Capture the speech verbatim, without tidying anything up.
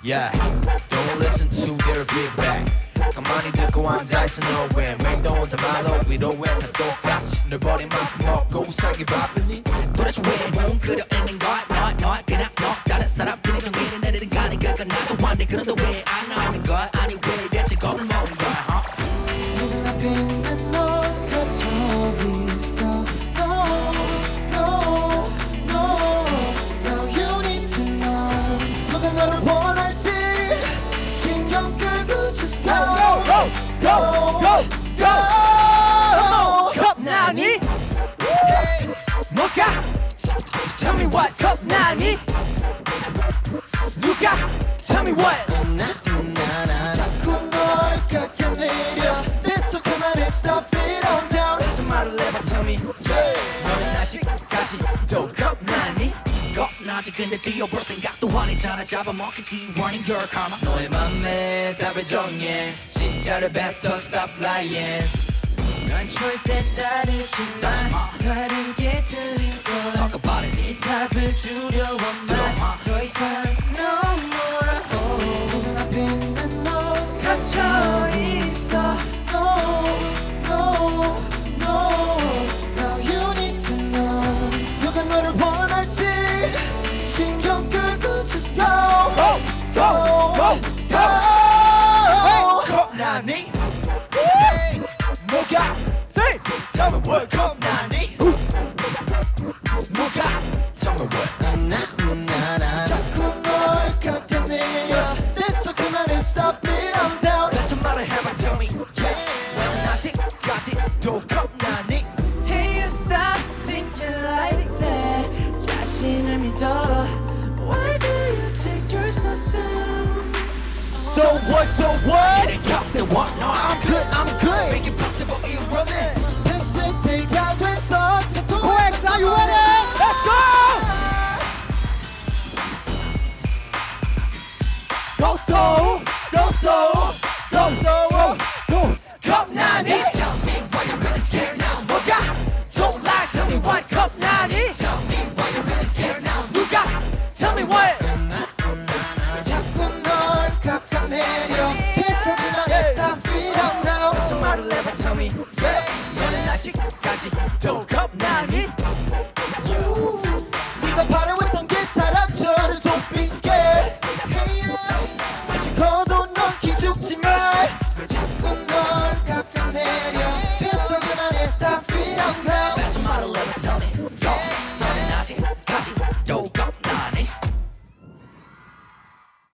Yeah, don't listen to their feedback. 가만히 듣고 앉아있어 너왜 맹도 혼자 말로 위로해 다 똑같이 널 버린 만큼 먹고 살기 바쁘니 도대체 왜 뭉그려 있는 거야 너, 너 그냥 너 다른 사람들이 정리를 내리는 가니 그건 나도 한데 그런데 왜 안 나오는 거야 아니 왜 대체 겁을 먹는 거야 눈 앞에 있는 넌 갇혀 있어 No, no, no Now you need to know 누가 너를 원할지 신경 끄고 just go Go, go, go, go 겁나니? 뭐가? Tell me what 겁나니? 누가? Tell me what 자꾸 널 깎아내려 됐어 그만해 stop it on down 내 말을 해봐 tell me 너는 아직까지도 겁나니? 겁나지 근데 뛰어볼 생각도 아니잖아 잡아먹겠지 warning your karma 너의 맘에 답을 정해 진짜를 뱉어 stop lying 난 절대 따르지 마 다르게 들리고 Talk about it 네 답을 두려워만 더 이상 너무라고 눈 앞에 있는 넌 갇혀 있어 No, no, no Now you need to know 누가 너를 원할지 신경 끄고 just go Go, go, go, go 겁나니? 뭐가? Say! Tell me what 겁나니? 뭐가? Tell me what 나나나 자꾸 널 깎아내려 됐어 그만해 stop it I'm down 뱉은 말을 해봐 tell me yeah 너는 아직까지도 겁나니? Hey you stop thinking like that 자신을 믿어 Why do you take yourself down? So what, so what? It ain't cops that want, no I'm good, I'm good Make it possible, you run it 펜스테이가 됐어 Quick, are you ready? Let's go! Go so, go so, go so, go, go 겁나니? Tell me why you're really scared now 뭐가? Don't lie, tell me what 겁나니? Tell me why you're really scared now 누가? Tell me what? 왜 자꾸 널 깎아내려 됐어 그만해 stop it up now 저 말을 해봐 tell me yeah 너는 아직까지도 겁나니? You 네가 바라왔던 게 사라져 Don't be scared Hey yeah 다시 거도 넌 기죽지 마 왜 자꾸 널 깎아내려 됐어 그만해 stop it up now 저 말을 해봐 tell me yeah 너는 아직까지도